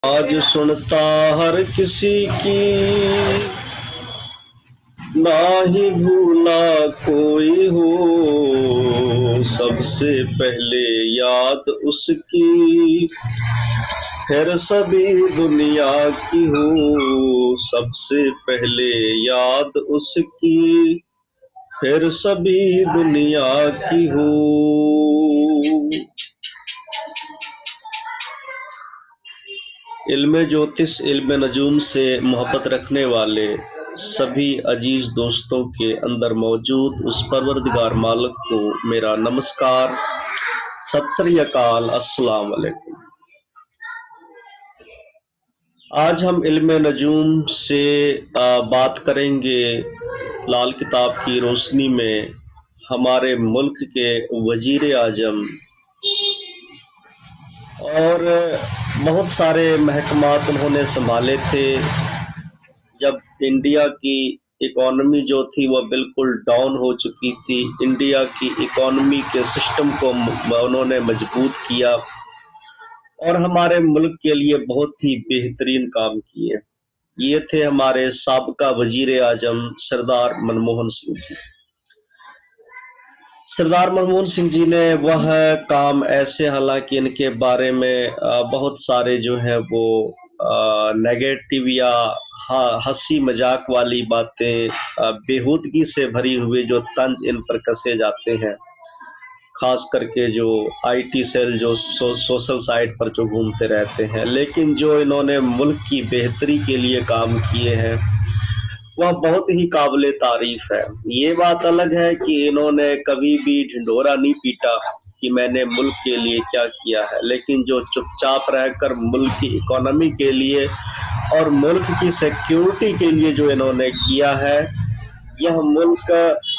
आज सुनता हर किसी की, ना ही भूला कोई हो, सबसे पहले याद उसकी, फिर सभी दुनिया की हो, सबसे पहले याद उसकी, फिर सभी दुनिया की हो। इल्म ज्योतिष इल्म नजूम से मोहब्बत रखने वाले सभी अजीज दोस्तों के अंदर मौजूद उस परवरदिगार मालिक को मेरा नमस्कार, सत श्री अकाल, अस्सलाम वालेकुम। आज हम इल्म नजूम से बात करेंगे लाल किताब की रोशनी में हमारे मुल्क के वजीर आजम और बहुत सारे महकमात उन्होंने संभाले थे जब इंडिया की इकोनॉमी जो थी वह बिल्कुल डाउन हो चुकी थी। इंडिया की इकोनॉमी के सिस्टम को उन्होंने मजबूत किया और हमारे मुल्क के लिए बहुत ही बेहतरीन काम किए। ये थे हमारे साबका वजीर आजम सरदार मनमोहन सिंह जी। सरदार मनमोहन सिंह जी ने वह काम ऐसे, हालांकि इनके बारे में बहुत सारे जो है वो नेगेटिव या हंसी मजाक वाली बातें, बेहूदगी से भरी हुई जो तंज इन पर कसे जाते हैं, खास करके जो आईटी सेल जो सोशल साइट पर जो घूमते रहते हैं। लेकिन जो इन्होंने मुल्क की बेहतरी के लिए काम किए हैं वह बहुत ही काबिले तारीफ है। ये बात अलग है कि इन्होंने कभी भी ढिंढोरा नहीं पीटा कि मैंने मुल्क के लिए क्या किया है, लेकिन जो चुपचाप रहकर मुल्क की इकोनॉमी के लिए और मुल्क की सिक्योरिटी के लिए जो इन्होंने किया है, यह मुल्क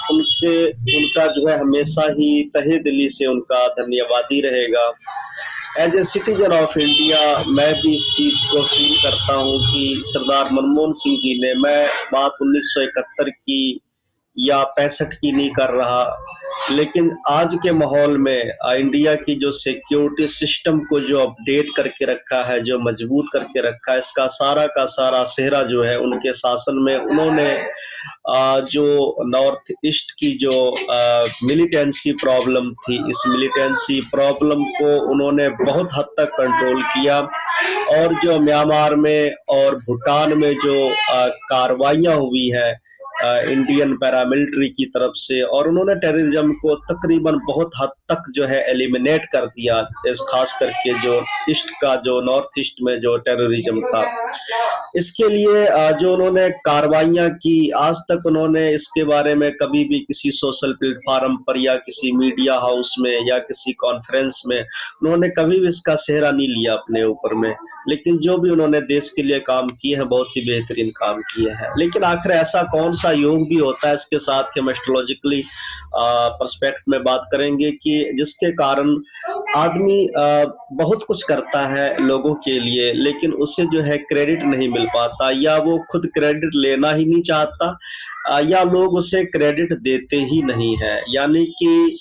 उनका जो है हमेशा ही तहे दिली से उनका धन्यवादी रहेगा। As a citizen of India मैं भी इस चीज को फील करता हूँ कि सरदार मनमोहन सिंह जी ने, मैं बात 1971 की या 65 की नहीं कर रहा, लेकिन आज के माहौल में इंडिया की जो सिक्योरिटी सिस्टम को जो अपडेट करके रखा है, जो मजबूत करके रखा है, इसका सारा का सारा सेहरा जो है उनके शासन में उन्होंने जो नॉर्थ ईस्ट की जो मिलिटेंसी प्रॉब्लम थी, इस मिलिटेंसी प्रॉब्लम को उन्होंने बहुत हद तक कंट्रोल किया। और जो म्यांमार में और भूटान में जो कार्रवाइयां हुई है इंडियन पैरामिलिट्री की तरफ से, और उन्होंने टेररिज्म को तकरीबन बहुत हद तक जो है एलिमिनेट कर दिया, इस खास करके जो ईस्ट का जो नॉर्थ ईस्ट में जो टेररिज्म था, इसके लिए जो उन्होंने कार्रवाइयां की, आज तक उन्होंने इसके बारे में कभी भी किसी सोशल प्लेटफॉर्म पर या किसी मीडिया हाउस में या किसी कॉन्फ्रेंस में उन्होंने कभी भी इसका सेहरा नहीं लिया अपने ऊपर में। लेकिन जो भी उन्होंने देश के लिए काम किए हैं बहुत ही बेहतरीन काम किए हैं। लेकिन आखिर ऐसा कौन सा योग भी होता है, इसके साथ हम एस्ट्रोलॉजिकली पर्सपेक्ट में बात करेंगे कि जिसके कारण आदमी बहुत कुछ करता है लोगों के लिए, लेकिन उसे जो है क्रेडिट नहीं मिल पाता, या वो खुद क्रेडिट लेना ही नहीं चाहता, या लोग उसे क्रेडिट देते ही नहीं है। यानी कि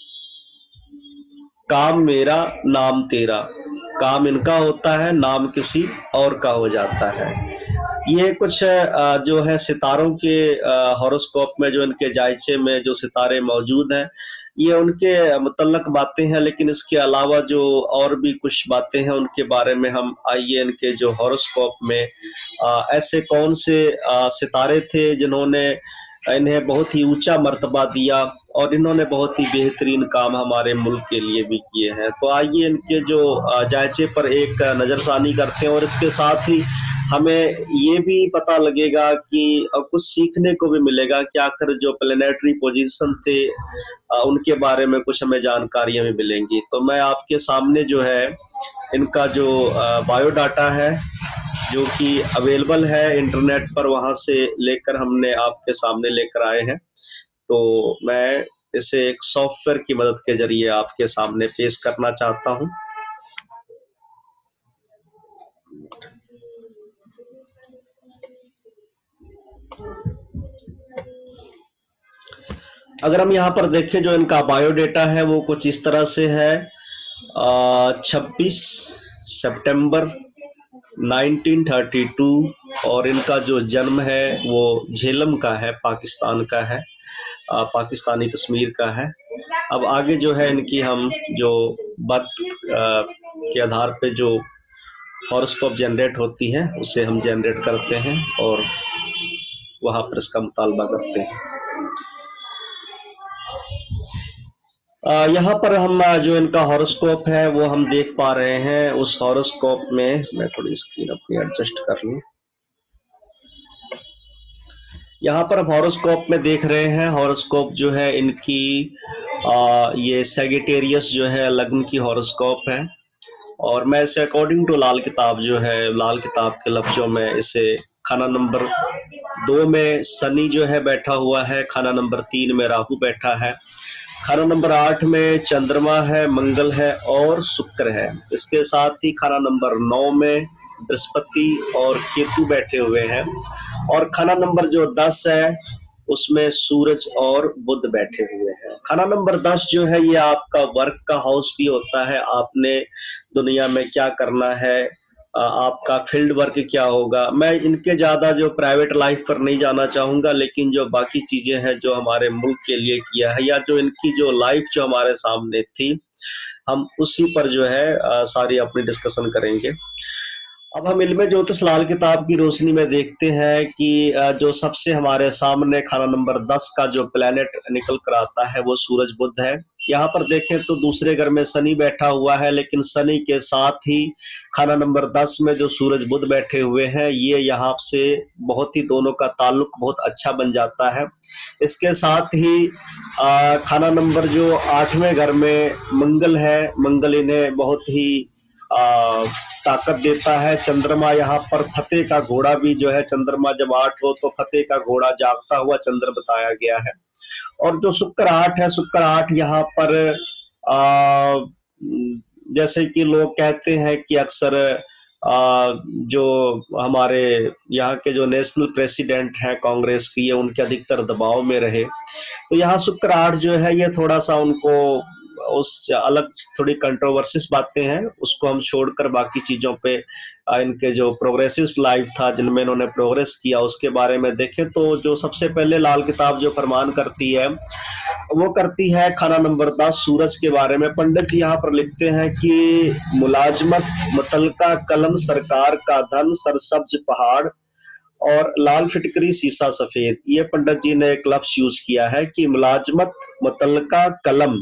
काम मेरा नाम तेरा, काम इनका होता है, नाम किसी और का हो जाता है। ये कुछ जो है सितारों के हॉरोस्कोप में, जो इनके जायचे में जो सितारे मौजूद हैं, ये उनके मुतल्लक बातें हैं। लेकिन इसके अलावा जो और भी कुछ बातें हैं उनके बारे में हम आइए इनके जो हॉरोस्कोप में ऐसे कौन से सितारे थे जिन्होंने इन्हें बहुत ही ऊंचा मर्तबा दिया और इन्होंने बहुत ही बेहतरीन काम हमारे मुल्क के लिए भी किए हैं। तो आइए इनके जो जायचे पर एक नज़रसानी करते हैं, और इसके साथ ही हमें ये भी पता लगेगा कि कुछ सीखने को भी मिलेगा कि आखिर जो प्लेनेटरी पोजीशन थे उनके बारे में कुछ हमें जानकारियां भी मिलेंगी। तो मैं आपके सामने जो है इनका जो बायोडाटा है जो कि अवेलेबल है इंटरनेट पर, वहां से लेकर हमने आपके सामने लेकर आए हैं। तो मैं इसे एक सॉफ्टवेयर की मदद के जरिए आपके सामने पेश करना चाहता हूं। अगर हम यहाँ पर देखें जो इनका बायोडेटा है वो कुछ इस तरह से है। 26 सितंबर 1932 और इनका जो जन्म है वो झेलम का है, पाकिस्तान का है, पाकिस्तानी कश्मीर का है। अब आगे जो है इनकी हम जो बर्थ के आधार पे जो हॉरोस्कोप जनरेट होती है उसे हम जनरेट करते हैं और वहाँ पर इसका मुतालबा करते हैं। यहाँ पर हम जो इनका हॉरोस्कोप है वो हम देख पा रहे हैं। उस हॉरोस्कोप में मैं थोड़ी स्क्रीन अपनी एडजस्ट कर लूँ। यहाँ पर हम हॉरोस्कोप में देख रहे हैं, हॉरोस्कोप जो है इनकी ये सैगिटेरियस जो है लग्न की हॉरोस्कोप है। और मैं इसे अकॉर्डिंग टू लाल किताब जो है, लाल किताब के लफ्जों में इसे खाना नंबर 2 में शनि जो है बैठा हुआ है, खाना नंबर 3 में राहु बैठा है, खाना नंबर 8 में चंद्रमा है, मंगल है और शुक्र है। इसके साथ ही खाना नंबर 9 में बृहस्पति और केतु बैठे हुए हैं और खाना नंबर जो 10 है उसमें सूरज और बुध बैठे हुए हैं। खाना नंबर 10 जो है ये आपका वर्क का हाउस भी होता है। आपने दुनिया में क्या करना है, आपका फील्ड वर्क क्या होगा। मैं इनके ज्यादा जो प्राइवेट लाइफ पर नहीं जाना चाहूंगा, लेकिन जो बाकी चीजें हैं जो हमारे मुल्क के लिए किया है या जो इनकी जो लाइफ जो हमारे सामने थी, हम उसी पर जो है सारी अपनी डिस्कशन करेंगे। अब हम इल्म ज्योतिष लाल किताब की रोशनी में देखते हैं कि जो सबसे हमारे सामने खाना नंबर 10 का जो प्लेनेट निकल कर आता है वो सूरज बुध है। यहाँ पर देखें तो दूसरे घर में शनि बैठा हुआ है, लेकिन शनि के साथ ही खाना नंबर 10 में जो सूरज बुध बैठे हुए हैं, ये यहाँ से बहुत ही दोनों का ताल्लुक बहुत अच्छा बन जाता है। इसके साथ ही खाना नंबर जो 8वें घर में मंगल है, मंगल इन्हें बहुत ही ताकत देता है। चंद्रमा यहाँ पर फतेह का घोड़ा भी जो है, चंद्रमा जब 8 हो तो फतेह का घोड़ा जागता हुआ चंद्र बताया गया है। और जो शुक्र 8 है, शुक्र 8 यहाँ पर जैसे कि लोग कहते हैं कि अक्सर जो हमारे यहाँ के जो नेशनल प्रेसिडेंट हैं कांग्रेस की, ये उनके अधिकतर दबाव में रहे, तो यहाँ शुक्र 8 जो है ये थोड़ा सा उनको उस अलग थोड़ी कंट्रोवर्सीज बातें हैं, उसको हम छोड़कर बाकी चीजों पे इनके जो प्रोग्रेसिव लाइफ था जिनमें इन्होंने प्रोग्रेस किया उसके बारे में देखें तो जो सबसे पहले लाल किताब जो फरमान करती है वो करती है खाना नंबर 10 सूरज के बारे में। पंडित जी यहाँ पर लिखते हैं कि मुलाजमत, मुतलका कलम, सरकार का धन, सरसब्ज पहाड़ और लाल फिटकरी, शीशा सफेद। ये पंडित जी ने एक लफ्ज यूज किया है कि मुलाजमत, मुतलका कलम,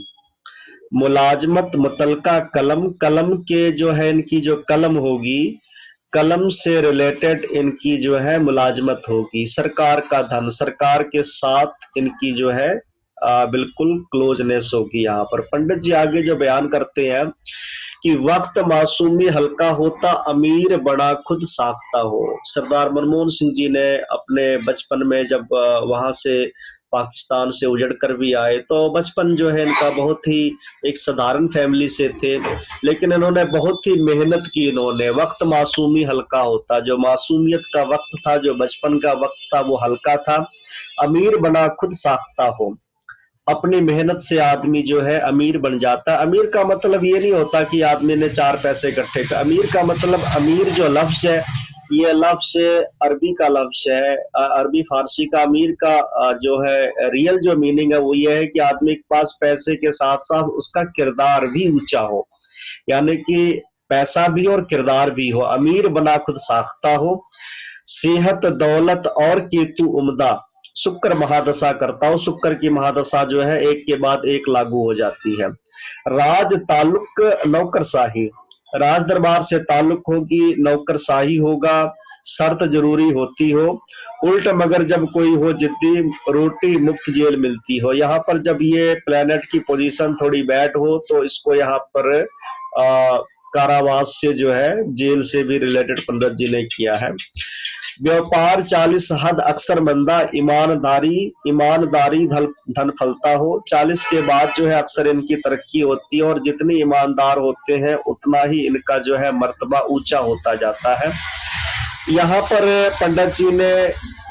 मुलाजमत, मुतलका कलम, कलम के जो है इनकी जो कलम होगी, कलम से रिलेटेड इनकी जो है मुलाजमत होगी। सरकार का धन, सरकार के साथ इनकी जो है बिल्कुल क्लोजनेस होगी। यहाँ पर पंडित जी आगे जो बयान करते हैं कि वक्त मासूमी हल्का होता, अमीर बड़ा खुद साख्ता हो। सरदार मनमोहन सिंह जी ने अपने बचपन में जब वहां से पाकिस्तान से उजड़ कर भी आए तो बचपन जो है इनका बहुत ही एक साधारण फैमिली से थे, लेकिन इन्होंने बहुत ही मेहनत की। इन्होंने वक्त मासूमी हल्का होता, जो मासूमियत का वक्त था, जो बचपन का वक्त था वो हल्का था। अमीर बना खुद साख्ता हो, अपनी मेहनत से आदमी जो है अमीर बन जाता है। अमीर का मतलब ये नहीं होता कि आदमी ने 4 पैसे इकट्ठे कर। अमीर का मतलब, अमीर जो लफ्ज है ये लफ्ज अरबी का लफ्ज है, अरबी फारसी का। अमीर का जो है रियल जो मीनिंग है वो ये है कि आदमी के पास पैसे के साथ साथ उसका किरदार भी ऊंचा हो, यानी कि पैसा भी और किरदार भी हो। अमीर बना खुद साख्ता हो, सेहत दौलत और केतु उम्दा, शुक्र महादशा करता हो। शुक्र की महादशा जो है एक के बाद एक लागू हो जाती है। राज ताल्लुक नौकरशाही, राज दरबार से ताल्लुक होगी, नौकरशाही होगा, शर्त जरूरी होती हो। उल्ट मगर जब कोई हो जिद्दी, रोटी मुफ्त जेल मिलती हो। यहाँ पर जब ये प्लेनेट की पोजीशन थोड़ी बैड हो तो इसको यहाँ पर कारावास से जो है जेल से भी रिलेटेड पंडित जी ने किया है। व्यापार 40 हद अक्सर मंदा, ईमानदारी धन फलता हो। 40 के बाद जो है अक्सर इनकी तरक्की होती है और जितने ईमानदार होते हैं उतना ही इनका जो है मर्तबा ऊंचा होता जाता है। यहाँ पर पंडित जी ने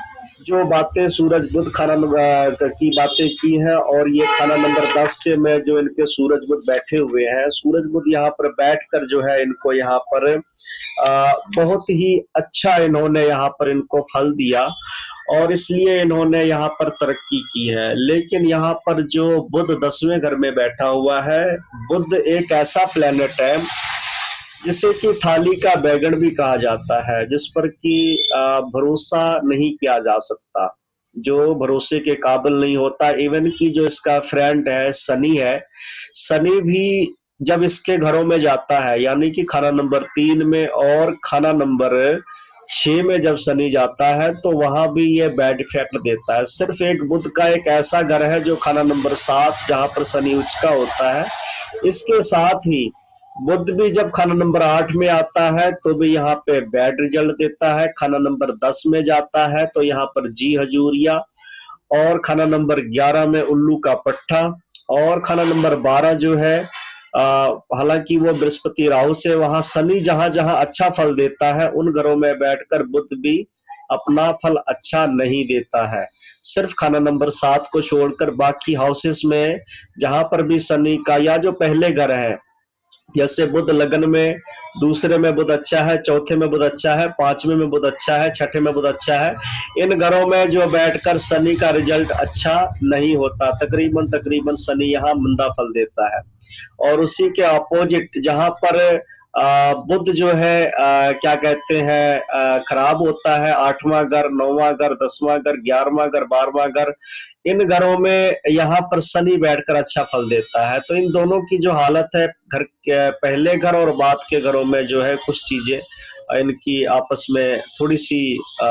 जो बातें सूरज बुध खाना की बातें की हैं, और ये खाना नंबर 10 से में जो इनके सूरज बुध बैठे हुए हैं, सूरज बुध यहाँ पर बैठकर जो है इनको यहाँ पर बहुत ही अच्छा इन्होंने यहाँ पर इनको फल दिया, और इसलिए इन्होंने यहाँ पर तरक्की की है। लेकिन यहाँ पर जो बुध 10वें घर में बैठा हुआ है, बुध एक ऐसा प्लेनेट है जिसे कि थाली का बैगन भी कहा जाता है, जिस पर कि भरोसा नहीं किया जा सकता, जो भरोसे के काबिल नहीं होता। इवन कि जो इसका फ्रेंड है शनि है, शनि भी जब इसके घरों में जाता है, यानी कि खाना नंबर 3 में और खाना नंबर 6 में जब शनि जाता है, तो वहां भी ये बैड इफेक्ट देता है। सिर्फ एक बुध का एक ऐसा घर है जो खाना नंबर 7, जहां पर शनि उच्च का होता है। इसके साथ ही बुध भी जब खाना नंबर 8 में आता है तो भी यहाँ पे बैड रिजल्ट देता है। खाना नंबर 10 में जाता है तो यहाँ पर जी हजूरिया, और खाना नंबर 11 में उल्लू का पट्टा, और खाना नंबर 12 जो है हालांकि वो बृहस्पति राहु से, वहां शनि जहां जहां अच्छा फल देता है उन घरों में बैठकर बुध भी अपना फल अच्छा नहीं देता है। सिर्फ खाना नंबर 7 को छोड़कर बाकी हाउसेस में जहां पर भी शनि का या जो पहले घर है, जैसे बुध लगन में, दूसरे में बुध अच्छा है, चौथे में बुध अच्छा है, 5वें में बुध अच्छा है, छठे में बुध अच्छा है, इन घरों में जो बैठकर शनि का रिजल्ट अच्छा नहीं होता। तकरीबन तकरीबन शनि यहाँ मंदा फल देता है। और उसी के अपोजिट जहां पर बुध जो है क्या कहते हैं खराब होता है, 8वां घर, 9वां घर, 10वां घर, 11वां घर, 12वां घर, इन घरों में यहाँ पर शनि बैठकर अच्छा फल देता है। तो इन दोनों की जो हालत है, घर के पहले घर और बाद के घरों में जो है कुछ चीजें इनकी आपस में थोड़ी सी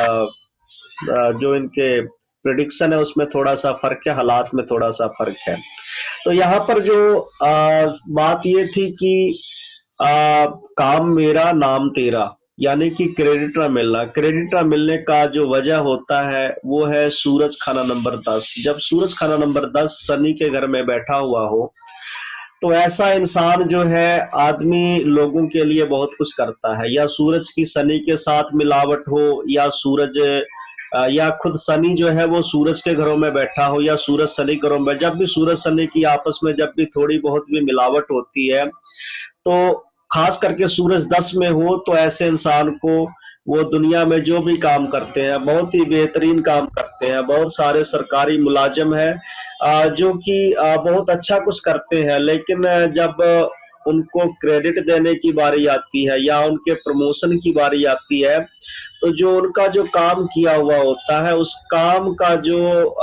जो इनके प्रिडिक्शन है उसमें थोड़ा सा फर्क है, हालात में थोड़ा सा फर्क है। तो यहाँ पर जो बात ये थी कि काम मेरा नाम तेरा, यानी कि क्रेडिट ना मिलना। क्रेडिट ना मिलने का जो वजह होता है वो है सूरज खाना नंबर 10। जब सूरज खाना नंबर 10 शनि के घर में बैठा हुआ हो, तो ऐसा इंसान जो है आदमी लोगों के लिए बहुत कुछ करता है, या सूरज की शनि के साथ मिलावट हो, या सूरज या खुद शनि जो है वो सूरज के घरों में बैठा हो, या सूरज शनि घरों में, जब भी सूरज शनि की आपस में जब भी थोड़ी बहुत भी मिलावट होती है, तो खास करके सूरज 10 में हो, तो ऐसे इंसान को वो दुनिया में जो भी काम करते हैं बहुत ही बेहतरीन काम करते हैं। बहुत सारे सरकारी मुलाजिम हैं जो कि बहुत अच्छा कुछ करते हैं, लेकिन जब उनको क्रेडिट देने की बारी आती है या उनके प्रमोशन की बारी आती है, तो जो उनका जो काम किया हुआ होता है उस काम का जो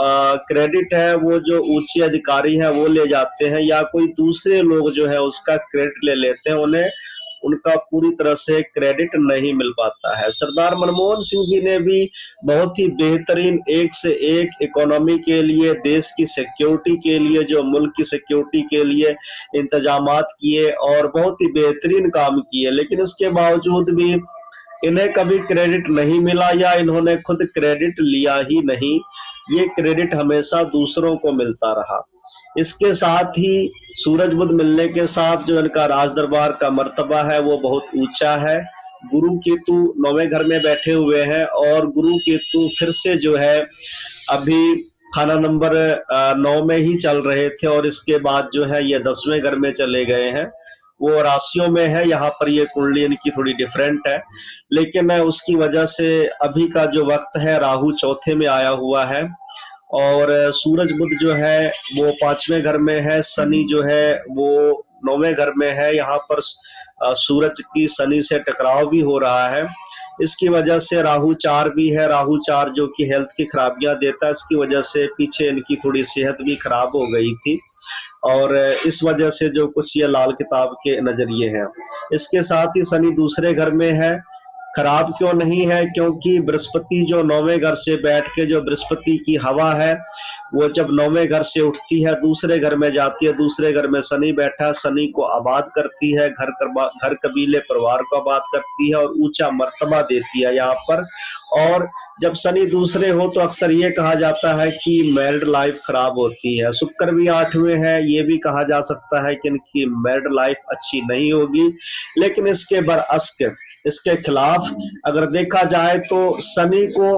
क्रेडिट है वो जो ऊंचे अधिकारी हैं वो ले जाते हैं, या कोई दूसरे लोग जो है उसका क्रेडिट ले लेते हैं। उन्हें उनका पूरी तरह से क्रेडिट नहीं मिल पाता है। सरदार मनमोहन सिंह जी ने भी बहुत ही बेहतरीन एक से एक इकोनॉमी के लिए, देश की सिक्योरिटी के लिए, जो मुल्क की सिक्योरिटी के लिए इंतजामात किए और बहुत ही बेहतरीन काम किए, लेकिन इसके बावजूद भी इन्हें कभी क्रेडिट नहीं मिला, या इन्होंने खुद क्रेडिट लिया ही नहीं। ये क्रेडिट हमेशा दूसरों को मिलता रहा। इसके साथ ही सूरज बुध मिलने के साथ जो इनका राज दरबार का मर्तबा है वो बहुत ऊंचा है। गुरु केतु 9वें घर में बैठे हुए हैं, और गुरु केतु फिर से जो है अभी खाना नंबर 9 में ही चल रहे थे, और इसके बाद जो है ये 10वें घर में चले गए हैं। वो राशियों में है, यहाँ पर ये कुंडली इनकी थोड़ी डिफरेंट है, लेकिन उसकी वजह से अभी का जो वक्त है राहु चौथे में आया हुआ है, और सूरज बुध जो है वो 5वें घर में है, शनि जो है वो 9वें घर में है। यहाँ पर सूरज की शनि से टकराव भी हो रहा है। इसकी वजह से राहु 4 भी है, राहु 4 जो कि हेल्थ की खराबियां देता है। इसकी वजह से पीछे इनकी थोड़ी सेहत भी खराब हो गई थी, और इस वजह से जो कुछ ये लाल किताब के नजरिए हैं। इसके साथ ही शनि दूसरे घर में है। खराब क्यों नहीं है? क्योंकि बृहस्पति जो 9वें घर से बैठ के, जो बृहस्पति की हवा है वो जब 9वें घर से उठती है दूसरे घर में जाती है, दूसरे घर में शनि बैठा, शनि को आबाद करती है, घर कबीले परिवार को आबाद करती है और ऊंचा मर्तबा देती है यहाँ पर। और जब शनि दूसरे हो तो अक्सर ये कहा जाता है कि मैरिड लाइफ खराब होती है। शुक्र भी 8वें है, ये भी कहा जा सकता है कि इनकी मैरिड लाइफ अच्छी नहीं होगी। लेकिन इसके बरअक्स, इसके खिलाफ अगर देखा जाए तो शनि को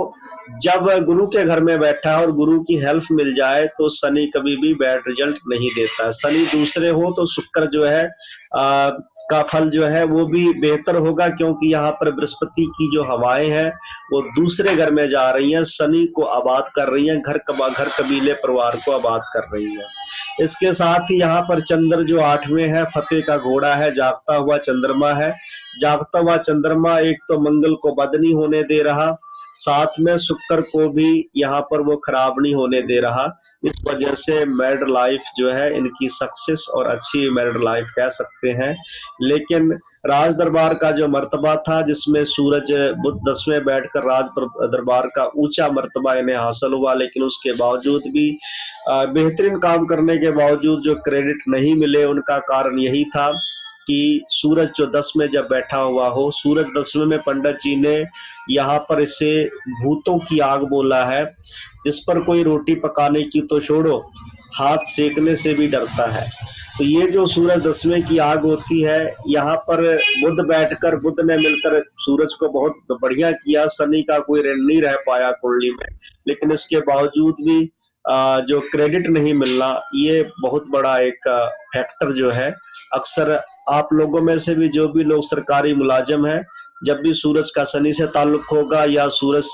जब गुरु के घर में बैठा है और गुरु की हेल्प मिल जाए तो शनि कभी भी बैड रिजल्ट नहीं देता है। शनि दूसरे हो तो शुक्र जो है का फल जो है वो भी बेहतर होगा, क्योंकि यहाँ पर बृहस्पति की जो हवाएं हैं वो दूसरे घर में जा रही हैं, शनि को आबाद कर रही हैं, घर कबीले परिवार को आबाद कर रही हैं। इसके साथ ही यहाँ पर चंद्र जो 8वें है, फतेह का घोड़ा है, जागता हुआ चंद्रमा है। जागता हुआ चंद्रमा एक तो मंगल को बद नहीं होने दे रहा, साथ में शुक्र को भी यहाँ पर वो खराब नहीं होने दे रहा। इस वजह से मैरिड लाइफ जो है इनकी सक्सेस और अच्छी मैरिड लाइफ कह सकते हैं। लेकिन राज दरबार का जो मर्तबा था, जिसमें सूरज बुध 10वें बैठकर राज दरबार का ऊंचा मर्तबा इन्हें हासिल हुआ, लेकिन उसके बावजूद भी बेहतरीन काम करने के बावजूद जो क्रेडिट नहीं मिले, उनका कारण यही था कि सूरज जो 10 में जब बैठा हुआ हो, सूरज 10वें में पंडित जी ने यहाँ पर इसे भूतों की आग बोला है, जिस पर कोई रोटी पकाने की तो छोड़ो, हाथ सेकने से भी डरता है। तो ये जो सूरज 10वें की आग होती है, यहाँ पर बुध ने मिलकर सूरज को बहुत बढ़िया किया, शनि का कोई ऋण नहीं रह पाया कुंडली में, लेकिन इसके बावजूद भी जो क्रेडिट नहीं मिलना, ये बहुत बड़ा एक फैक्टर जो है। अक्सर आप लोगों में से भी जो भी लोग सरकारी मुलाजिम हैं, जब भी सूरज का शनि से ताल्लुक होगा, या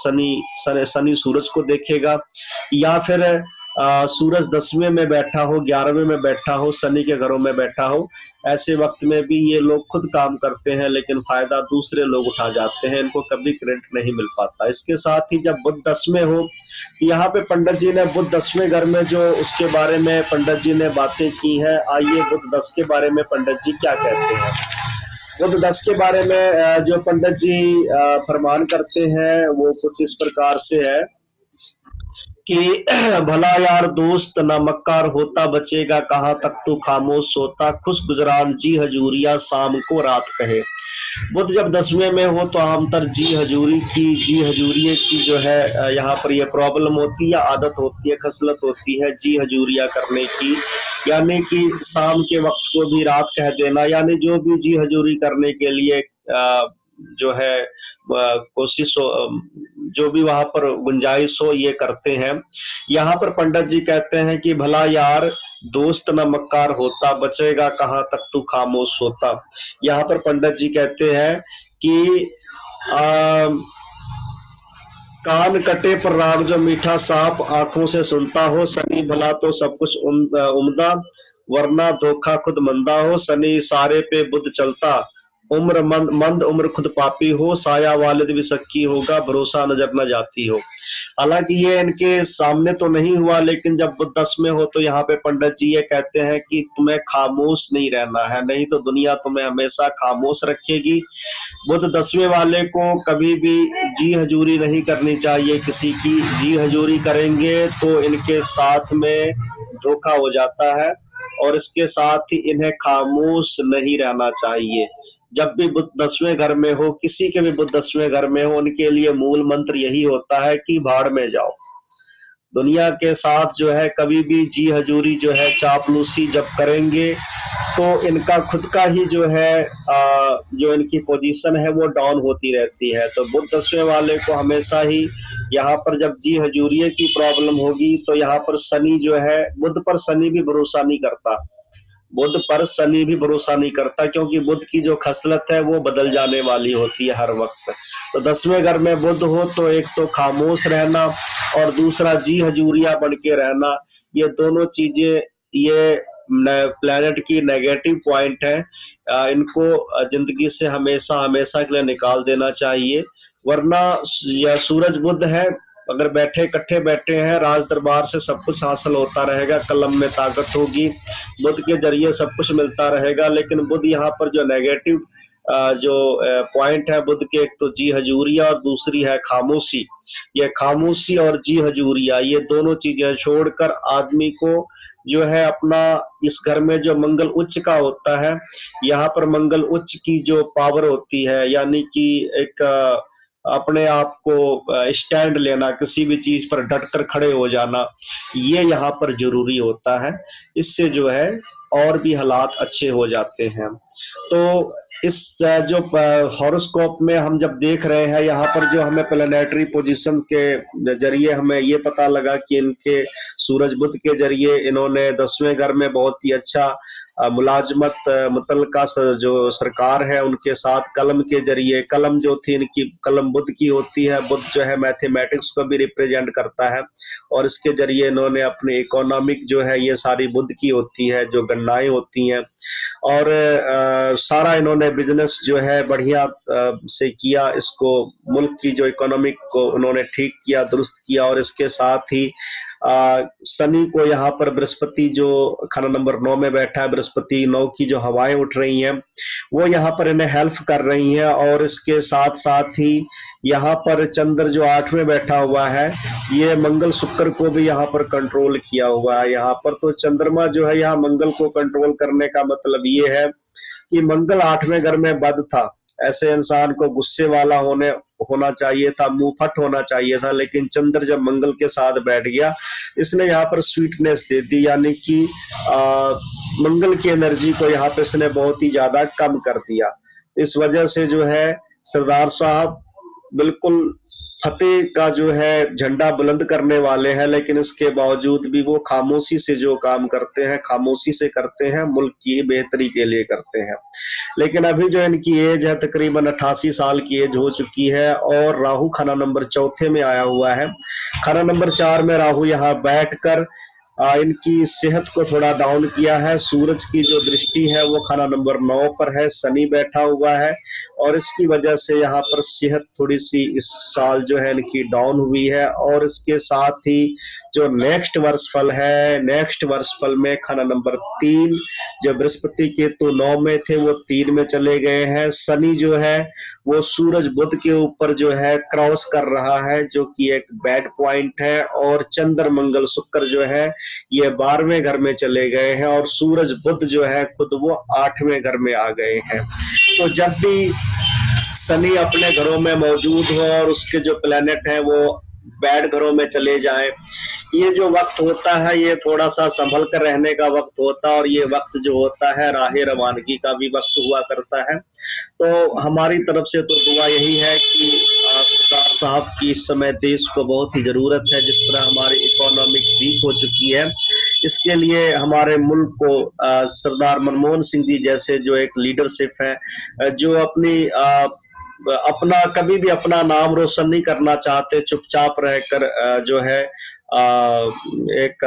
शनि सूरज को देखेगा, या फिर सूरज 10वें में बैठा हो, 11वें में बैठा हो, शनि के घरों में बैठा हो, ऐसे वक्त में भी ये लोग खुद काम करते हैं, लेकिन फायदा दूसरे लोग उठा जाते हैं, इनको कभी क्रेडिट नहीं मिल पाता। इसके साथ ही जब बुध 10वें हो, यहाँ पे पंडित जी ने बुध 10वें घर में जो उसके बारे में पंडित जी ने बातें की हैं, आइए बुध 10 के बारे में पंडित जी क्या कहते हैं। बुध 10 के बारे में जो पंडित जी फरमान करते हैं वो कुछ इस प्रकार से है कि भला यार दोस्त न मक्कार होता, बचेगा कहाँ तक तू खामोश सोता, खुश गुजरान जी हजूरिया शाम को रात कहे। बुध जब 10वें में हो तो आमतर जी हजूरिये की जो है यहाँ पर ये प्रॉब्लम होती है, आदत होती है, खसलत होती है जी हजूरिया करने की, यानी कि शाम के वक्त को भी रात कह देना, यानी जो भी जी हजूरी करने के लिए जो है कोशिश हो, जो भी वहां पर गुंजाइश हो, ये करते हैं। यहाँ पर पंडित जी कहते हैं कि भला यार दोस्त न मक्कार होता, बचेगा कहाँ तक तू खामोश सोता। यहाँ पर पंडित जी कहते हैं कि कान कटे पर राग जो मीठा सांप आंखों से सुनता हो, शनि भला तो सब कुछ उम्दा, वरना धोखा खुद मंदा हो, शनि सारे पे बुध चलता, उम्र मंद उम्र खुद पापी हो, साया वालिद भी सक्की होगा, भरोसा नजर न जाती हो। हालांकि ये इनके सामने तो नहीं हुआ, लेकिन जब बुध 10 में हो तो यहाँ पे पंडित जी ये कहते हैं कि तुम्हें खामोश नहीं रहना है, नहीं तो दुनिया तुम्हें हमेशा खामोश रखेगी। बुध 10वें वाले को कभी भी जी हजूरी नहीं करनी चाहिए किसी की, जी हजूरी करेंगे तो इनके साथ में धोखा हो जाता है, और इसके साथ ही इन्हें खामोश नहीं रहना चाहिए। जब भी बुध 10वें घर में हो, किसी के भी बुध 10वें घर में हो, उनके लिए मूल मंत्र यही होता है कि भाड़ में जाओ। दुनिया के साथ जो है कभी भी जी हजूरी जो है, चापलूसी जब करेंगे तो इनका खुद का ही जो है जो इनकी पोजीशन है वो डाउन होती रहती है। तो बुध 10वें वाले को हमेशा ही यहाँ पर जब जी हजूरिये की प्रॉब्लम होगी तो यहाँ पर शनि जो है, बुध पर शनि भी भरोसा नहीं करता, बुध पर शनि भी भरोसा नहीं करता, क्योंकि बुध की जो खसलत है वो बदल जाने वाली होती है हर वक्त। तो 10वें घर में बुध हो तो एक तो खामोश रहना और दूसरा जी हजूरिया बन के रहना, ये दोनों चीजें ये प्लेनेट की नेगेटिव पॉइंट है, इनको जिंदगी से हमेशा हमेशा के लिए निकाल देना चाहिए। वरना यह सूरज बुध है, अगर बैठे इकट्ठे बैठे हैं, राज दरबार से सब कुछ हासिल होता रहेगा, कलम में ताकत होगी, बुध के जरिए सब कुछ मिलता रहेगा। लेकिन बुध यहाँ पर जो नेगेटिव जो पॉइंट है बुध के, एक तो जी हजूरिया और दूसरी है खामोशी। ये खामोशी और जी हजूरिया, ये दोनों चीजें छोड़कर आदमी को जो है अपना, इस घर में जो मंगल उच्च का होता है, यहाँ पर मंगल उच्च की जो पावर होती है, यानी कि एक अपने आप को स्टैंड लेना, किसी भी चीज पर डटकर खड़े हो जाना, ये यहाँ पर जरूरी होता है। इससे जो है और भी हालात अच्छे हो जाते हैं। तो इस जो हॉरोस्कोप में हम जब देख रहे हैं, यहाँ पर जो हमें प्लैनेटरी पोजीशन के जरिए हमें ये पता लगा कि इनके सूरज बुध के जरिए इन्होंने 10वें घर में बहुत ही अच्छा मुलाजमत मुतल्लका जो सरकार है उनके साथ कलम के जरिए, कलम जो थी इनकी कलम बुध की होती है, बुध जो है मैथमेटिक्स को भी रिप्रेजेंट करता है, और इसके जरिए इन्होंने अपनी इकोनॉमिक जो है ये सारी बुध की होती है, जो गणनाएं होती हैं, और सारा इन्होंने बिजनेस जो है बढ़िया से किया, इसको मुल्क की जो इकोनॉमिक को उन्होंने ठीक किया, दुरुस्त किया। और इसके साथ ही शनि को यहाँ पर बृहस्पति जो खाना नंबर 9 में बैठा है, बृहस्पति 9 की जो हवाएं उठ रही हैं वो यहाँ पर इन्हें हेल्प कर रही हैं। और इसके साथ साथ ही यहाँ पर चंद्र जो 8 में बैठा हुआ है, ये मंगल शुक्र को भी यहाँ पर कंट्रोल किया हुआ है। यहाँ पर तो चंद्रमा जो है यहाँ मंगल को कंट्रोल करने का मतलब ये है कि मंगल 8वें घर में बद था, ऐसे इंसान को गुस्से वाला होना चाहिए था, मुंहफट होना चाहिए था, लेकिन चंद्र जब मंगल के साथ बैठ गया, इसने यहाँ पर स्वीटनेस दे दी, यानी कि मंगल की एनर्जी को यहाँ पे इसने बहुत ही ज्यादा कम कर दिया। इस वजह से जो है सरदार साहब बिल्कुल फतेह का जो है झंडा बुलंद करने वाले हैं, लेकिन इसके बावजूद भी वो खामोशी से जो काम करते हैं, खामोशी से करते हैं, मुल्क की बेहतरी के लिए करते हैं। लेकिन अभी जो इनकी एज है तकरीबन 88 साल की एज हो चुकी है, और राहु खाना नंबर 4 में आया हुआ है। खाना नंबर 4 में राहु यहाँ बैठकर इनकी सेहत को थोड़ा डाउन किया है। सूरज की जो दृष्टि है वो खाना नंबर 9 पर है, शनि बैठा हुआ है, और इसकी वजह से यहाँ पर सेहत थोड़ी सी इस साल जो है इनकी डाउन हुई है। और इसके साथ ही जो नेक्स्ट वर्ष फल है, नेक्स्ट वर्ष फल में खाना नंबर 3, जो बृहस्पति केतु 9 में थे वो 3 में चले गए हैं। शनि जो है वो सूरज बुध के ऊपर जो है क्रॉस कर रहा है, जो कि एक बैड पॉइंट है। और चंद्र मंगल शुक्र जो है ये 12वें घर में चले गए हैं, और सूरज बुध जो है खुद वो 8वें घर में आ गए हैं। तो जब भी शनि अपने घरों में मौजूद हो और उसके जो प्लेनेट हैं वो बैड घरों में चले जाएं, ये जो वक्त होता है ये थोड़ा सा संभल कर रहने का वक्त होता है, और ये वक्त जो होता है राहे रवानगी का भी वक्त हुआ करता है। तो हमारी तरफ से तो दुआ यही है कि सरदार साहब की इस समय देश को बहुत ही जरूरत है। जिस तरह हमारी इकोनॉमिक वीक हो चुकी है, इसके लिए हमारे मुल्क को सरदार मनमोहन सिंह जी जैसे जो एक लीडरशिप है, जो अपना कभी भी अपना नाम रोशन नहीं करना चाहते, चुपचाप रहकर जो है एक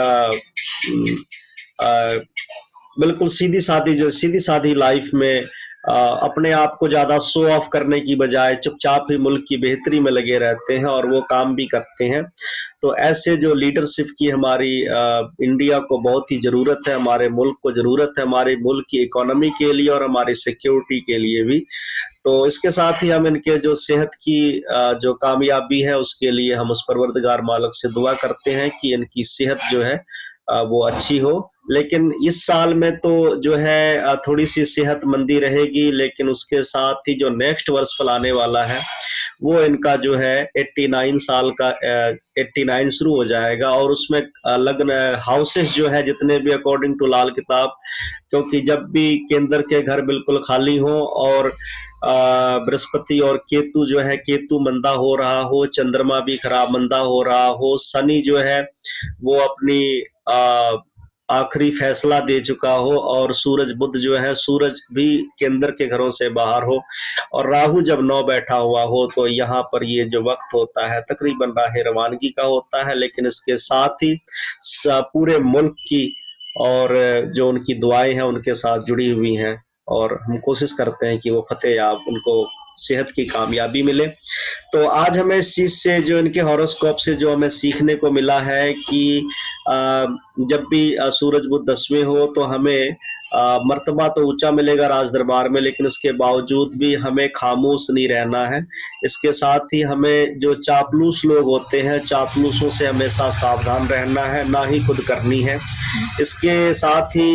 बिल्कुल सीधी सादी लाइफ में अपने आप को ज्यादा शो ऑफ करने की बजाय चुपचाप ही मुल्क की बेहतरी में लगे रहते हैं, और वो काम भी करते हैं। तो ऐसे जो लीडरशिप की हमारी इंडिया को बहुत ही जरूरत है, हमारे मुल्क को जरूरत है, हमारे मुल्क की इकोनॉमी के लिए और हमारी सिक्योरिटी के लिए भी। तो इसके साथ ही हम इनके जो सेहत की जो कामयाबी है उसके लिए हम उस परवरदिगार मालिक से दुआ करते हैं कि इनकी सेहत जो है वो अच्छी हो। लेकिन इस साल में तो जो है थोड़ी सी सेहतमंदी रहेगी, लेकिन उसके साथ ही जो नेक्स्ट वर्ष फल आने वाला है वो इनका जो है 89 साल का 89 शुरू हो जाएगा, और उसमें लग्न हाउसेस जो है जितने भी अकॉर्डिंग टू लाल किताब, क्योंकि जब भी केंद्र के घर बिल्कुल खाली हो और बृहस्पति और केतु जो है, केतु मंदा हो रहा हो, चंद्रमा भी खराब मंदा हो रहा हो, शनि जो है वो अपनी आखिरी फैसला दे चुका हो, और सूरज बुध जो है, सूरज भी केंद्र के घरों से बाहर हो, और राहु जब 9 बैठा हुआ हो, तो यहाँ पर ये जो वक्त होता है तकरीबन राह रवानगी का होता है। लेकिन इसके साथ ही पूरे मुल्क की और जो उनकी दुआएं हैं उनके साथ जुड़ी हुई हैं, और हम कोशिश करते हैं कि वो फतेह याब, उनको सेहत की कामयाबी मिले। तो आज हमें इस चीज से, जो इनके हॉरोस्कोप से जो हमें सीखने को मिला है कि जब भी सूरज बुध 10वें हो तो हमें मर्तबा तो ऊंचा मिलेगा राज दरबार में, लेकिन इसके बावजूद भी हमें खामोश नहीं रहना है। इसके साथ ही हमें जो चापलूस लोग होते हैं, चापलूसों से हमेशा सावधान रहना है, ना ही खुद करनी है। इसके साथ ही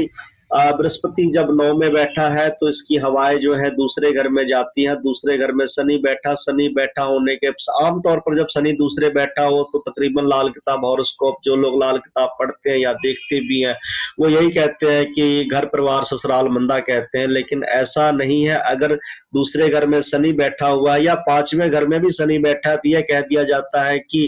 बृहस्पति जब 9 में बैठा है तो इसकी हवाएं जो है दूसरे घर में जाती हैं, दूसरे घर में शनि बैठा होने के आमतौर पर जब शनि दूसरे बैठा हो तो तकरीबन लाल किताब हॉरोस्कोप जो लोग लाल किताब पढ़ते हैं या देखते भी हैं वो यही कहते हैं कि घर परिवार ससुराल मंदा कहते हैं, लेकिन ऐसा नहीं है। अगर दूसरे घर में शनि बैठा हुआ है या 5वें घर में भी शनि बैठा है तो यह कह दिया जाता है कि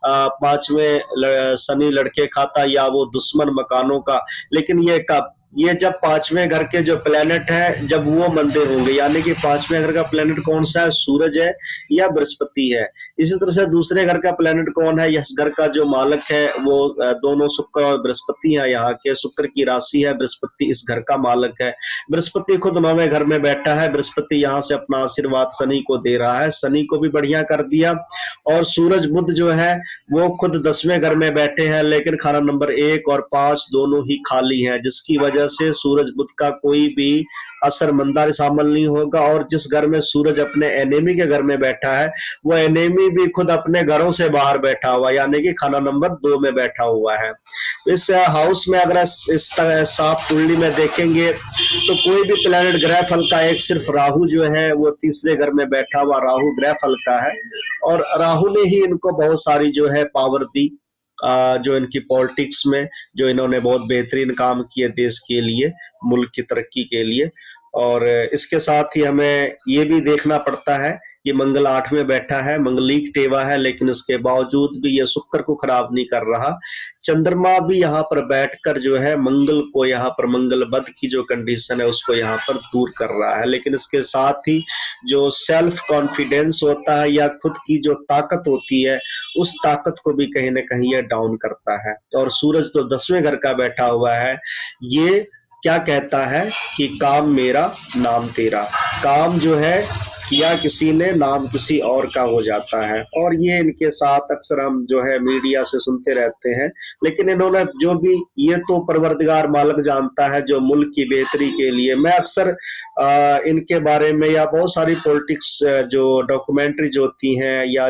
5वें शनि लड़के खाता या वो दुश्मन मकानों का। लेकिन ये जब 5वें घर के जो प्लेनेट है जब वो मंदे होंगे, यानी कि 5वें घर का प्लेनेट कौन सा है, सूरज है या बृहस्पति है। इसी तरह से दूसरे घर का प्लेनेट कौन है, इस घर का जो मालक है वो दोनों शुक्र और बृहस्पति है। यहाँ के शुक्र की राशि है, बृहस्पति इस घर का मालक है। बृहस्पति खुद 9वें घर में बैठा है, बृहस्पति यहाँ से अपना आशीर्वाद शनि को दे रहा है, शनि को भी बढ़िया कर दिया। और सूरज बुध जो है वो खुद 10वें घर में बैठे हैं, लेकिन खाना नंबर 1 और 5 दोनों ही खाली हैं, जिसकी वजह से सूरज बुध का कोई भी असर मंदार शामिल नहीं होगा। और जिस घर में सूरज अपने एनेमी के घर में बैठा है वो एनेमी भी खुद अपने घरों से बाहर बैठा हुआ, यानी कि खाना नंबर 2 में बैठा हुआ है। तो इस हाउस में अगर इस साफ कुंडली में देखेंगे तो कोई भी प्लेनेट ग्रह फल का, एक सिर्फ राहु जो है वो तीसरे घर में बैठा हुआ, राहु ग्रह फल का है। और राहु ने ही इनको बहुत सारी जो है पावर दी, जो इनकी पॉलिटिक्स में जो इन्होंने बहुत बेहतरीन काम किए देश के लिए, मुल्क की तरक्की के लिए। और इसके साथ ही हमें ये भी देखना पड़ता है ये मंगल 8 में बैठा है, मंगलीक टेवा है, लेकिन इसके बावजूद भी ये शुक्र को खराब नहीं कर रहा। चंद्रमा भी यहाँ पर बैठकर जो है मंगल को, यहाँ पर मंगल बद की जो कंडीशन है उसको यहाँ पर दूर कर रहा है। लेकिन इसके साथ ही जो सेल्फ कॉन्फिडेंस होता है या खुद की जो ताकत होती है उस ताकत को भी कहीं ना कहीं ये डाउन करता है। और सूरज तो 10वें घर का बैठा हुआ है, ये क्या कहता है कि काम मेरा नाम तेरा, काम जो है किया किसी ने, नाम किसी और का हो जाता है। और ये इनके साथ अक्सर हम जो है मीडिया से सुनते रहते हैं, लेकिन इन्होंने जो भी, ये तो परवरदिगार मालिक जानता है जो मुल्क की बेहतरी के लिए। मैं अक्सर इनके बारे में या बहुत सारी पॉलिटिक्स जो डॉक्यूमेंट्री जो होती हैं या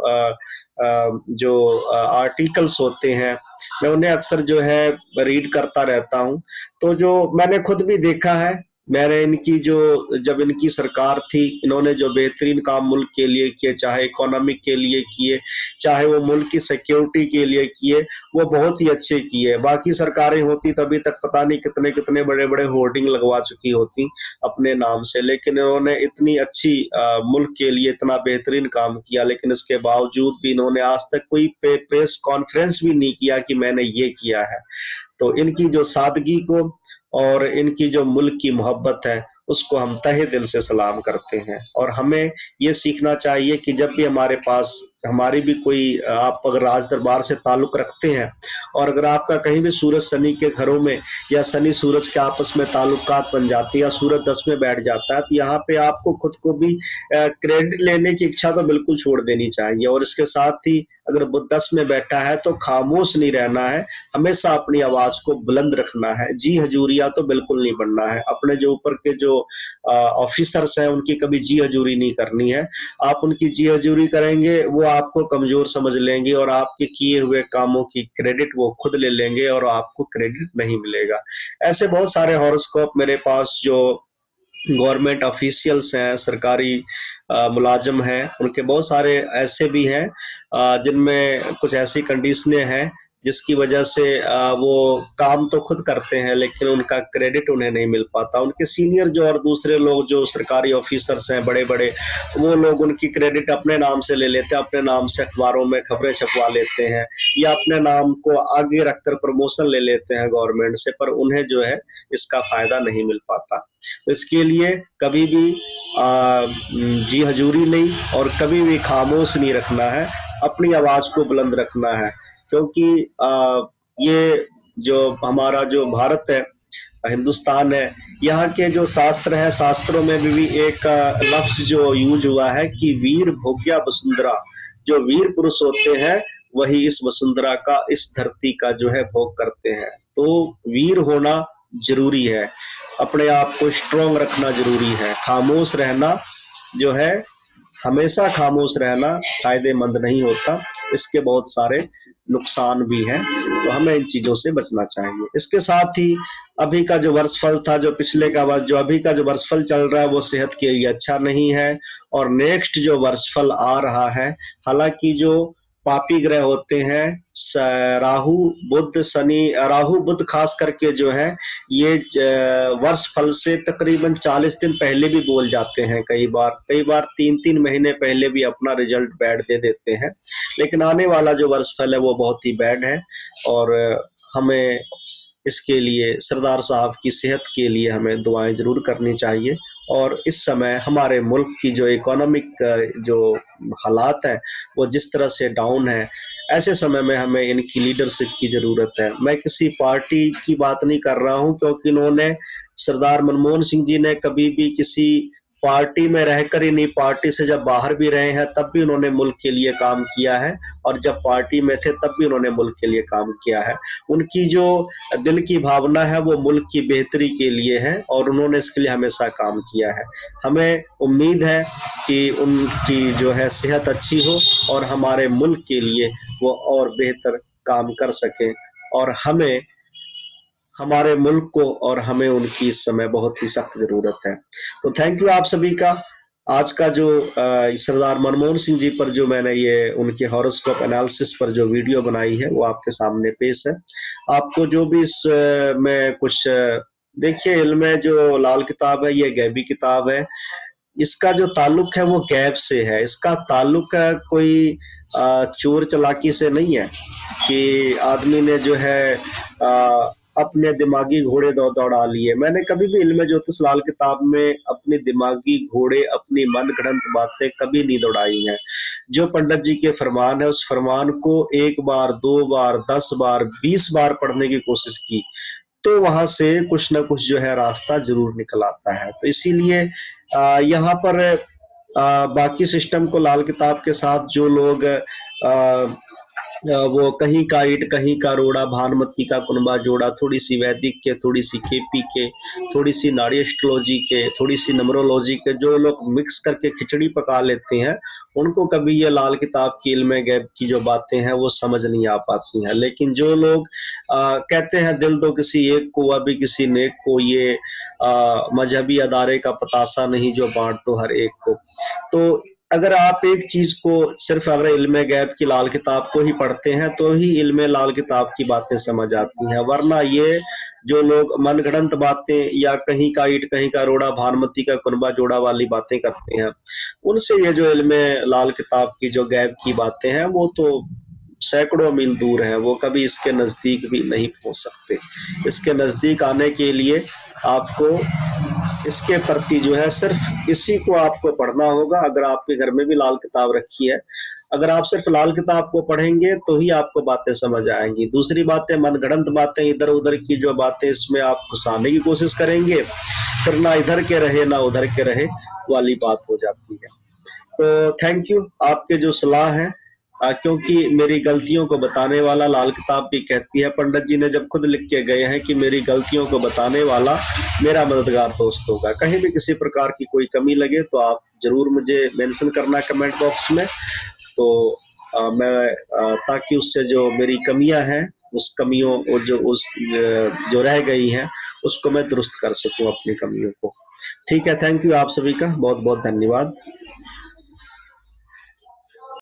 जो आर्टिकल्स होते हैं मैं उन्हें अक्सर जो है रीड करता रहता हूं। तो जो मैंने खुद भी देखा है, मैंने इनकी जो, जब इनकी सरकार थी इन्होंने जो बेहतरीन काम मुल्क के लिए किए, चाहे इकोनॉमिक के लिए किए, चाहे वो मुल्क की सिक्योरिटी के लिए किए, वो बहुत ही अच्छे किए। बाकी सरकारें होती तभी तक पता नहीं कितने कितने बड़े बड़े होर्डिंग लगवा चुकी होती अपने नाम से, लेकिन इन्होंने इतनी अच्छी मुल्क के लिए इतना बेहतरीन काम किया। लेकिन इसके बावजूद भी इन्होंने आज तक कोई प्रेस कॉन्फ्रेंस भी नहीं किया कि मैंने ये किया है। तो इनकी जो सादगी को और इनकी जो मुल्क की मोहब्बत है उसको हम तहे दिल से सलाम करते हैं। और हमें ये सीखना चाहिए कि जब भी हमारे पास हमारी भी कोई, आप अगर राज दरबार से ताल्लुक रखते हैं और अगर आपका कहीं भी सूरज शनि के घरों में या शनि सूरज के आपस में ताल्लुकात बन जाती है या सूरज 10 में बैठ जाता है तो यहाँ पे आपको खुद को भी क्रेडिट लेने की इच्छा तो बिल्कुल छोड़ देनी चाहिए। और इसके साथ ही अगर बुध 10 में बैठा है तो खामोश नहीं रहना है, हमेशा अपनी आवाज को बुलंद रखना है, जी हजूरिया तो बिल्कुल नहीं बनना है। अपने जो ऊपर के जो ऑफिसर्स हैं उनकी कभी जी हजूरी नहीं करनी है। आप उनकी जी हजूरी करेंगे वो आपको कमजोर समझ लेंगे और आपके किए हुए कामों की क्रेडिट वो खुद ले लेंगे और आपको क्रेडिट नहीं मिलेगा। ऐसे बहुत सारे हॉरोस्कोप मेरे पास जो गवर्नमेंट ऑफिशियल्स हैं, सरकारी मुलाजिम हैं, उनके बहुत सारे ऐसे भी हैं जिनमें कुछ ऐसी कंडीशनें हैं जिसकी वजह से वो काम तो खुद करते हैं लेकिन उनका क्रेडिट उन्हें नहीं मिल पाता। उनके सीनियर जो और दूसरे लोग जो सरकारी ऑफिसर्स हैं बड़े बड़े, वो लोग उनकी क्रेडिट अपने नाम से ले लेते हैं, अपने नाम से अखबारों में खबरें छपवा लेते हैं या अपने नाम को आगे रखकर प्रमोशन ले लेते हैं गवर्नमेंट से, पर उन्हें जो है इसका फायदा नहीं मिल पाता। तो इसके लिए कभी भी जी हजूरी नहीं और कभी भी खामोश नहीं रखना है, अपनी आवाज को बुलंद रखना है। क्योंकि ये जो हमारा जो भारत है, हिंदुस्तान है, यहाँ के जो शास्त्र है, शास्त्रों में भी एक लफ्ज जो यूज हुआ है कि वीर भोग्या वसुंधरा, जो वीर पुरुष होते हैं वही इस वसुंधरा का, इस धरती का जो है भोग करते हैं। तो वीर होना जरूरी है, अपने आप को स्ट्रॉन्ग रखना जरूरी है। खामोश रहना जो है, हमेशा खामोश रहना फायदेमंद नहीं होता, इसके बहुत सारे नुकसान भी है, तो हमें इन चीज़ों से बचना चाहिए। इसके साथ ही अभी का जो वर्षफल था, जो पिछले का जो अभी का जो वर्षफल चल रहा है, वो सेहत के लिए अच्छा नहीं है। और नेक्स्ट जो वर्षफल आ रहा है, हालांकि जो पापी ग्रह होते हैं, राहु बुध शनि, राहु बुध खास करके जो है ये वर्ष फल से तकरीबन 40 दिन पहले भी बोल जाते हैं, कई बार 3-3 महीने पहले भी अपना रिजल्ट बैड दे देते हैं। लेकिन आने वाला जो वर्ष फल है वो बहुत ही बैड है, और हमें इसके लिए सरदार साहब की सेहत के लिए हमें दुआएं जरूर करनी चाहिए। और इस समय हमारे मुल्क की जो इकोनॉमिक जो हालात है वो जिस तरह से डाउन है, ऐसे समय में हमें इनकी लीडरशिप की जरूरत है। मैं किसी पार्टी की बात नहीं कर रहा हूं, क्योंकि इन्होंने, सरदार मनमोहन सिंह जी ने कभी भी किसी पार्टी में रहकर ही नहीं, पार्टी से जब बाहर भी रहे हैं तब भी उन्होंने मुल्क के लिए काम किया है, और जब पार्टी में थे तब भी उन्होंने मुल्क के लिए काम किया है। उनकी जो दिल की भावना है वो मुल्क की बेहतरी के लिए है, और उन्होंने इसके लिए हमेशा काम किया है। हमें उम्मीद है कि उनकी जो है सेहत अच्छी हो और हमारे मुल्क के लिए वो और बेहतर काम कर सकें, और हमें, हमारे मुल्क को और हमें उनकी इस समय बहुत ही सख्त जरूरत है। तो थैंक यू आप सभी का। आज का जो सरदार मनमोहन सिंह जी पर जो मैंने ये उनके हॉरोस्कोप एनालिसिस पर जो वीडियो बनाई है वो आपके सामने पेश है। आपको जो भी इस में कुछ देखिए, इल्म में जो लाल किताब है ये गैबी किताब है। इसका जो ताल्लुक है वो गैब से है, इसका ताल्लुक कोई चोर चालाकी से नहीं है कि आदमी ने जो है अपने दिमागी घोड़े दौड़ा लिए। मैंने कभी भी इल्म ज्योतिष लाल किताब में अपने दिमागी घोड़े, अपनी मन गढ़ंत बातें कभी नहीं दौड़ाई हैं। जो पंडित जी के फरमान है, उस फरमान को 1 बार, 2 बार, 10 बार, 20 बार पढ़ने की कोशिश की, तो वहां से कुछ ना कुछ जो है रास्ता जरूर निकल आता है। तो इसीलिए यहाँ पर बाकी सिस्टम को लाल किताब के साथ जो लोग वो कहीं का ईट कहीं का रोड़ा, भानुमति का कुनबा जोड़ा, थोड़ी सी वैदिक के, थोड़ी सी केपी के, थोड़ी सी नाड़ी एस्ट्रोलॉजी के, थोड़ी सी नंबरोलॉजी के, जो लोग मिक्स करके खिचड़ी पका लेते हैं, उनको कभी ये लाल किताब की इल्म गैब की जो बातें हैं वो समझ नहीं आ पाती हैं। लेकिन जो लोग कहते हैं दिल दो किसी एक को, अभी किसी नेक को, ये मजहबी अदारे का पतासा नहीं जो बांट दो हर एक को। तो अगर आप एक चीज को सिर्फ अगर इल्म गैब की लाल किताब को ही पढ़ते हैं तो ही इल्म लाल किताब की बातें समझ आती हैं, वरना ये जो लोग मनगढ़ंत बातें या कहीं का ईट कहीं का रोड़ा, भानुमति का कुनबा जोड़ा वाली बातें करते हैं, उनसे ये जो इल्म लाल किताब की जो गैब की बातें हैं वो तो सैकड़ों मील दूर है, वो कभी इसके नजदीक भी नहीं पहुंच सकते। इसके नजदीक आने के लिए आपको इसके प्रति जो है सिर्फ इसी को आपको पढ़ना होगा। अगर आपके घर में भी लाल किताब रखी है, अगर आप सिर्फ लाल किताब को पढ़ेंगे तो ही आपको बातें समझ आएंगी। दूसरी बातें, मनगढ़ंत बातें, इधर उधर की जो बातें, इसमें आप घुसाने की कोशिश करेंगे, फिर ना इधर के रहे ना उधर के रहे वाली बात हो जाती है। तो थैंक यू आपके जो सलाह है, क्योंकि मेरी गलतियों को बताने वाला, लाल किताब भी कहती है, पंडित जी ने जब खुद लिख के गए हैं कि मेरी गलतियों को बताने वाला मेरा मददगार दोस्त होगा। कहीं भी किसी प्रकार की कोई कमी लगे तो आप जरूर मुझे मेंशन करना कमेंट बॉक्स में, तो मैं ताकि उससे जो मेरी कमियां हैं, उस कमियों जो रह गई हैं उसको मैं दुरुस्त कर सकूं, अपनी कमियों को। ठीक है, थैंक यू आप सभी का बहुत बहुत धन्यवाद।